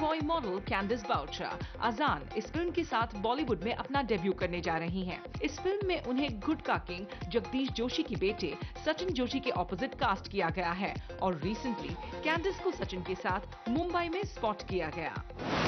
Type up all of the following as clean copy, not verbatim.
Toy model कैंडिस voucher अजान इस film के साथ बॉलीवुड में अपना डेब्यू करने जा रही हैं। इस फिल्म में उन्हें गुटका किंग जगदीश जोशी के बेटे सचिन जोशी के ऑपोजिट कास्ट किया गया है और रिसेंटली कैंडिस को सचिन के साथ मुंबई में स्पॉट किया गया।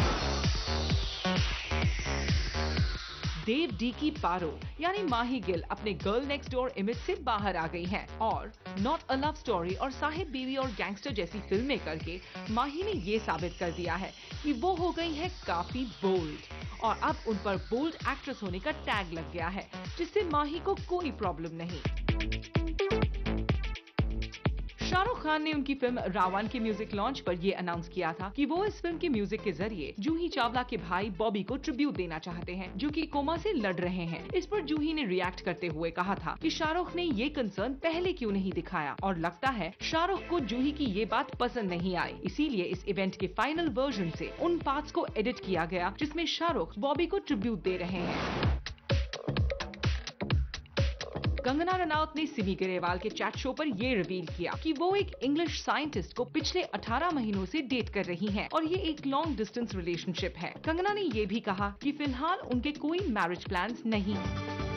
देव डी की पारो यानी माही गिल अपने गर्ल नेक्स्ट डोर इमेज से बाहर आ गई हैं और नॉट अ लव स्टोरी और साहिब बीवी और गैंगस्टर जैसी फिल्में करके माही ने ये साबित कर दिया है कि वो हो गई है काफी बोल्ड और अब उन पर बोल्ड एक्ट्रेस होने का टैग लग गया है, जिससे माही को कोई प्रॉब्लम नहीं। शाहरुख खान ने उनकी फिल्म रावण के म्यूजिक लॉन्च पर यह अनाउंस किया था कि वो इस फिल्म के म्यूजिक के जरिए जूही चावला के भाई बॉबी को ट्रिब्यूट देना चाहते हैं, जो कि कोमा से लड़ रहे हैं। इस पर जूही ने रिएक्ट करते हुए कहा था कि शाहरुख ने ये कंसर्न पहले क्यों नहीं दिखाया और लगता है शाहरुख को जूही की ये बात पसंद नहीं आई, इसीलिए इस इवेंट के फाइनल वर्जन से उन पार्ट्स को एडिट किया गया जिसमें शाहरुख बॉबी को ट्रिब्यूट दे रहे हैं। कंगना रनौत ने सिमी ग्रेवाल के चैट शो पर ये रिवील किया कि वो एक इंग्लिश साइंटिस्ट को पिछले 18 महीनों से डेट कर रही हैं और ये एक लॉन्ग डिस्टेंस रिलेशनशिप है। कंगना ने ये भी कहा कि फिलहाल उनके कोई मैरिज प्लान्स नहीं।